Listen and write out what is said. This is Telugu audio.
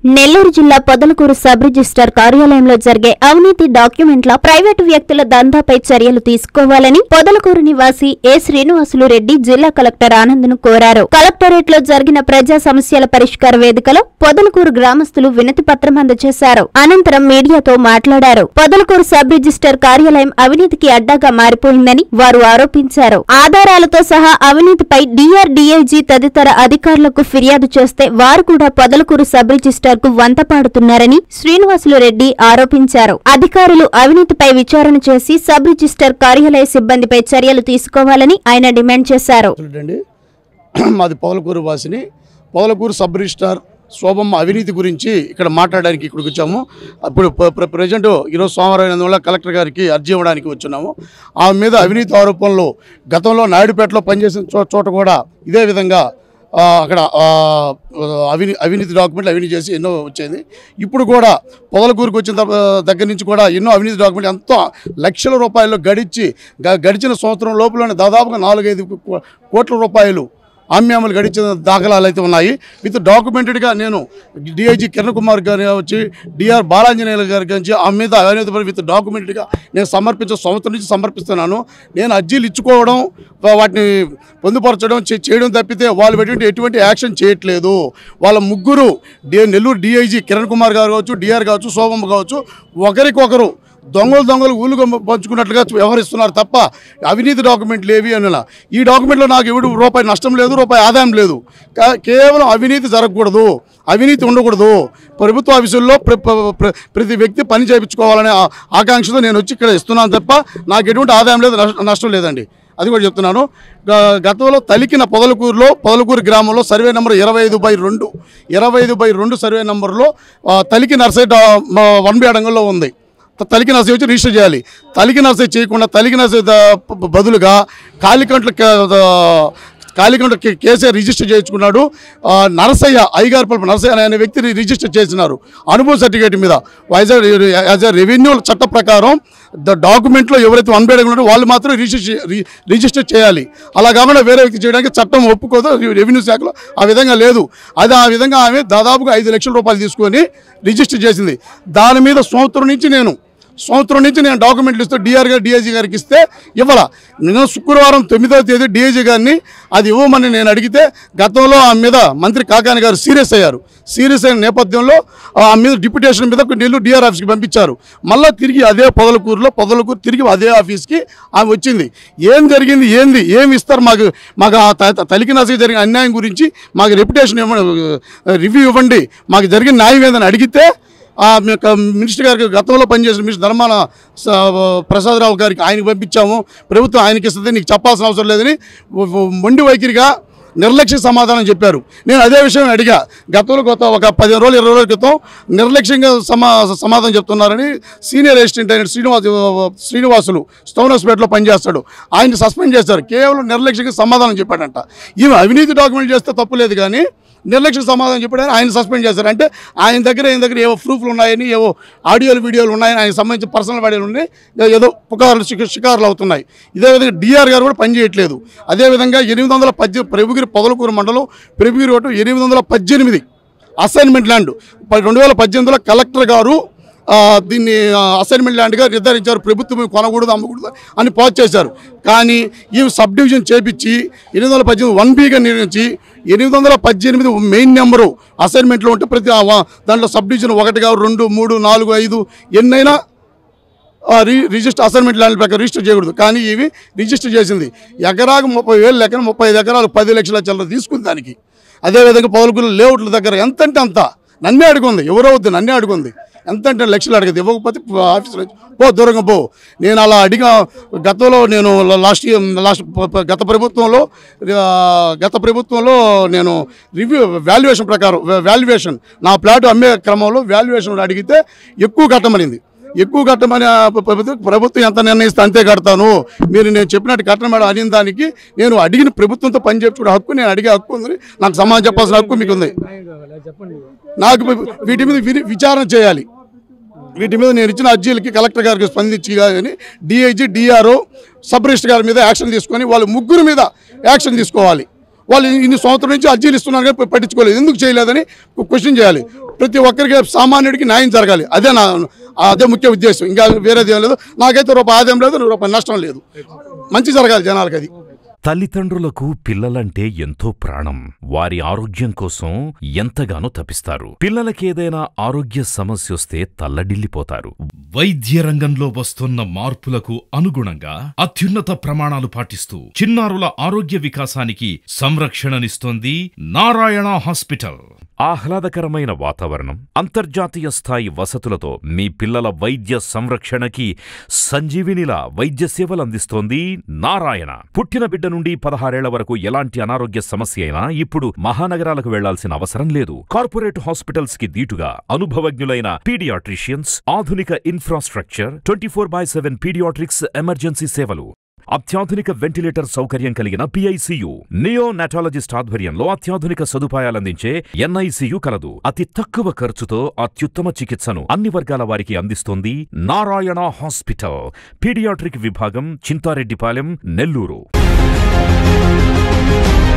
నెల్లూరు జిల్లా పొదలకూరు సబ్ రిజిస్టర్ కార్యాలయంలో జరిగే అవినీతి డాక్యుమెంట్ల ప్రైవేటు వ్యక్తుల దందాపై చర్యలు తీసుకోవాలని పొదలకూరు నివాసి ఏ శ్రీనివాసులు రెడ్డి జిల్లా కలెక్టర్ ఆనంద్ను కోరారు. కలెక్టరేట్ లో జరిగిన ప్రజా సమస్యల పరిష్కార వేదికలో పొదలకూరు గ్రామస్తులు వినతి పత్రం అందజేశారు. అనంతరం మీడియాతో మాట్లాడారు. పొదలకూరు సబ్ రిజిస్టర్ కార్యాలయం అవినీతికి అడ్డాగా మారిపోయిందని వారు ఆరోపించారు. ఆధారాలతో సహా అవినీతిపై డీఐజీ తదితర అధికారులకు ఫిర్యాదు చేస్తే వారు కూడా పొదలకూరు సబ్ రిజిస్టర్ వంతపాడుతున్నారని శ్రీనివాసులు రెడ్డి ఆరోపించారు. అధికారులు అవినీతిపై విచారణ చేసి సబ్ రిజిస్టర్ కార్యాలయ సిబ్బందిపై చర్యలు తీసుకోవాలని ఆయన డిమాండ్ చేశారు. మాది పొదలకూరు వాసిని. పొదలకూరు సబ్ రిజిస్టర్ శోభమ్మ అవినీతి గురించి ఇక్కడ మాట్లాడడానికి ఇక్కడికి వచ్చాము. అప్పుడు ప్రజెంట్ ఈరోజు సోమవారం వల్ల కలెక్టర్ గారికి అర్జీ ఇవ్వడానికి వచ్చున్నాము. ఆమె మీద అవినీతి ఆరోపణలు గతంలో నాయుడుపేటలో పనిచేసిన చోట కూడా ఇదే విధంగా అక్కడ అవినీతి డాక్యుమెంట్లు అవినీతి చేసి ఎన్నో వచ్చేది. ఇప్పుడు కూడా పొదలకూరుకు వచ్చిన దగ్గర నుంచి కూడా ఎన్నో అవినీతి డాక్యుమెంట్లు ఎంతో లక్షల రూపాయలు గడిచిన సంవత్సరం లోపలనే దాదాపుగా 4-5 కోట్ల రూపాయలు ఆమ్యాములు గడిచిన దాఖలాలు అయితే ఉన్నాయి. విత్ డాక్యుమెంటెడ్గా నేను డిఐజీ కిరణ్ కుమార్ గారు వచ్చి డిఆర్ బాలాంజనేయుల గారి గురించి ఆ మీద అవినీతి విత్ డాక్యుమెంటెడ్గా నేను సంవత్సరం నుంచి సమర్పిస్తున్నాను. నేను అర్జీలు ఇచ్చుకోవడం వాటిని పొందుపరచడం చేయడం తప్పితే వాళ్ళు పెట్టి ఎటువంటి యాక్షన్ చేయట్లేదు. వాళ్ళ ముగ్గురు నెల్లూరు డిఐజీ కిరణ్ కుమార్ గారు కావచ్చు, డిఆర్ కావచ్చు, శోభమ్మ కావచ్చు, ఒకరికొకరు దొంగలు ఊలుగా పంచుకున్నట్లుగా వ్యవహరిస్తున్నారు తప్ప అవినీతి డాక్యుమెంట్లు ఏవి అనిలా. ఈ డాక్యుమెంట్లో నాకు ఎవడు రూపాయి నష్టం లేదు, రూపాయి ఆదాయం లేదు. కేవలం అవినీతి జరగకూడదు, అవినీతి ఉండకూడదు. ప్రభుత్వ ఆఫీసుల్లో ప్రతి వ్యక్తి పని చేయించుకోవాలనే ఆకాంక్షతో నేను వచ్చి ఇక్కడ ఇస్తున్నాను తప్ప నాకు ఎటువంటి ఆదాయం లేదు, నష్టం లేదండి. అది కూడా చెప్తున్నాను. గతంలో తలికిన పొదలకూరు గ్రామంలో సర్వే నెంబర్ 25/2 సర్వే నెంబర్లో తలికి నర్సరీ 1B అడంగంలో ఉంది. తలికి నర్సరీ వచ్చి రిజిస్టర్ చేయాలి. తలికి నర్సరీ చేయకుండా తలికి నర్సరీ బదులుగా కాళీకంఠ కేసే రిజిస్టర్ చేయించుకున్నాడు. నరసయ్య ఐగార్పల్ప నరసయ్య అనే వ్యక్తిని రిజిస్టర్ చేసినారు అనుభవ సర్టిఫికేట్ మీద. యాజ్ ఎ రెవెన్యూ చట్ట ప్రకారం డాక్యుమెంట్లో ఎవరైతే 1B ఉన్నారో వాళ్ళు మాత్రం రిజిస్టర్ చేయాలి. అలా కాకుండా వేరే వ్యక్తి చేయడానికి చట్టం ఒప్పుకోదు రెవెన్యూ శాఖలో. ఆ విధంగా లేదు. అది ఆ విధంగా ఆమె దాదాపుగా 5 లక్షల రూపాయలు తీసుకొని రిజిస్టర్ చేసింది. దాని మీద సంవత్సరం నుంచి నేను డాక్యుమెంట్లు ఇస్తూ డిఐజీ గారికి ఇస్తే ఇవ్వాల. నేను శుక్రవారం 9వ తేదీ డిఐజీ గారిని అది ఇవ్వమని నేను అడిగితే గతంలో ఆమె మీద మంత్రి కాకాని గారు సీరియస్ అయిన నేపథ్యంలో ఆమె మీద డిప్యూటేషన్ మీద నెల్లూరు డిఆర్ ఆఫీస్కి పంపించారు. మళ్ళీ తిరిగి అదే పొదలకూరు తిరిగి అదే ఆఫీస్కి ఆమె వచ్చింది. ఏం జరిగింది, ఏమి ఇస్తారు మాకు తలికి నర్సరీ జరిగిన అన్యాయం గురించి మాకు రెప్యుటేషన్ రివ్యూ ఇవ్వండి, మాకు జరిగిన న్యాయం ఏదని అడిగితే మినిస్టర్ గారికి గతంలో పనిచేసిన మినిస్టర్ ధర్మాన ప్రసాదరావు గారికి ఆయనకు పంపించాము. ప్రభుత్వం ఆయనకి ఇస్తుంది, నీకు చెప్పాల్సిన అవసరం లేదని మొండి వైఖరిగా నిర్లక్ష్య సమాధానం చెప్పారు. నేను అదే విషయం అడిగా. గతంలో ఒక 15 రోజులు 20 రోజుల క్రితం నిర్లక్ష్యంగా సమాధానం చెప్తున్నారని సీనియర్ అసిస్టెంట్ అయిన శ్రీనివాసులు స్టౌనస్పేటలో పనిచేస్తాడు, ఆయన్ని సస్పెండ్ చేశారు. కేవలం నిర్లక్ష్యంగా సమాధానం చెప్పాడంట. ఈమె అవినీతి డాక్యుమెంట్ చేస్తే తప్పు లేదు కానీ నిర్లక్ష్య సమాధానం చెప్పాడని ఆయన సస్పెండ్ చేశారు. అంటే ఆయన దగ్గర ఏవో ప్రూఫ్లు ఉన్నాయని, ఏవో వీడియోలు ఉన్నాయని, ఆయనకు సంబంధించిన పర్సనల్ వీడియోలు ఉన్నాయి, ఏదో పుకార్లు షికారులు అవుతున్నాయి. ఇదే విధంగా డిఆర్ గారు కూడా పనిచేయట్లేదు. అదేవిధంగా 818 ప్రభుగిరి పొదలకూరు మండలం ప్రభుగిరి 818 అసైన్మెంట్ ల్యాండ్ 2018లో కలెక్టర్ గారు దీన్ని అసైన్మెంట్ ల్యాండ్గా నిర్ధారించారు. ప్రభుత్వం కొనకూడదు, అమ్మకూడదు అని పాస్ చేశారు. కానీ ఈ సబ్ డివిజన్ చేపించి 818 1Bగా నిర్ణయించి 818 మెయిన్ నెంబరు అసైన్మెంట్లో ఉంటే ప్రతి దాంట్లో సబ్ డివిజన్ 1 2 3 4 5 ఎన్నైనా రిజిస్టర్ అసైన్మెంట్ ల్యాండ్ ప్రకారం రిజిస్టర్ చేయకూడదు. కానీ ఇవి రిజిస్టర్ చేసింది. ఎకరాకు 30,000 లెక్కన 35 ఎకరాలు 10 లక్షల చిల్లర తీసుకుంది దానికి. అదేవిధంగా పొదలకూరు లేఅవుట్ల దగ్గర ఎంతంటే అంత నన్నే అడుగుంది, ఎవరో వద్దు నన్నే అడుగుంది. ఎంతంటే లక్షలు అడగదు, ఇవ్వకపోతే ఆఫీసులో దూరంగా పో. నేను అలా అడిగా. గతంలో నేను గత ప్రభుత్వంలో నేను వాల్యుయేషన్ నా ప్లాట్ అమ్మే క్రమంలో వాల్యుయేషన్ అడిగితే ఎక్కువ కట్టమనింది. ప్రభుత్వం ఎంత నిర్ణయిస్తే అంతే కడతాను, మీరు నేను చెప్పినట్టు కట్టడం మేడం అడిగిన దానికి నేను అడిగిన ప్రభుత్వంతో పని చేయించుకునే హక్కు, నేను అడిగే హక్కు ఉంది, నాకు సమాధానం చెప్పాల్సిన హక్కు మీకు ఉంది. నాకు వీటి మీద విచారణ చేయాలి. వీటి మీద నేను ఇచ్చిన అర్జీలకి కలెక్టర్ గారికి స్పందించి కానీ డిఐజీ డిఆర్ఓ సబ్ రిజిస్టర్ గారి మీద యాక్షన్ తీసుకొని వాళ్ళ ముగ్గురు మీద యాక్షన్ తీసుకోవాలి. వాళ్ళు ఇన్ని సంవత్సరం నుంచి అర్జీలు ఇస్తున్నారు కానీ పట్టించుకోలేదు, ఎందుకు చేయలేదని క్వశ్చన్ చేయాలి. ప్రతి ఒక్కరికి సామాన్యుడికి న్యాయం జరగాలి. అదే ముఖ్య ఉద్దేశం. ఇంకా వేరేది ఏం లేదు. నాకైతే రూపాయి ఆదాయం లేదు, రూపాయి నష్టం లేదు. మంచి జరగాలి జనాలకి. అది తల్లిదండ్రులకు పిల్లలంటే ఎంతో ప్రాణం. వారి ఆరోగ్యం కోసం ఎంతగానో తపిస్తారు. పిల్లలకేదైనా ఆరోగ్య సమస్యొస్తే తల్లడిల్లిపోతారు. వైద్య రంగంలో వస్తున్న మార్పులకు అనుగుణంగా అత్యున్నత ప్రమాణాలు పాటిస్తూ చిన్నారుల ఆరోగ్య వికాసానికి సంరక్షణనిస్తోంది నారాయణ హాస్పిటల్. ఆహ్లాదకరమైన వాతావరణం, అంతర్జాతీయ స్థాయి వసతులతో మీ పిల్లల వైద్య సంరక్షణకి సంజీవినిలా వైద్య సేవలందిస్తోంది నారాయణ. పుట్టిన బిడ్డ నుండి 16 ఏళ్ల వరకు ఎలాంటి అనారోగ్య సమస్య అయినా ఇప్పుడు మహానగరాలకు వెళ్లాల్సిన అవసరం లేదు. కార్పొరేట్ హాస్పిటల్స్ కి దీటుగా అనుభవజ్ఞులైన పీడియాట్రిషియన్స్, ఆధునిక ఇన్ఫ్రాస్ట్రక్చర్, 24/7 పీడియాట్రిక్స్ ఎమర్జెన్సీ సేవలు, అత్యాధునిక వెంటిలేటర్ సౌకర్యం కలిగిన PICU, నియోనాటాలజిస్ట్ ఆధ్వర్యంలో అత్యాధునిక సదుపాయాలందించే NICU కలదు. అతి తక్కువ ఖర్చుతో అత్యుత్తమ చికిత్సను అన్ని వర్గాల వారికి అందిస్తోంది నారాయణ హాస్పిటల్. పీడియాట్రిక్ విభాగం, చింతారెడ్డిపాలెం, నెల్లూరు.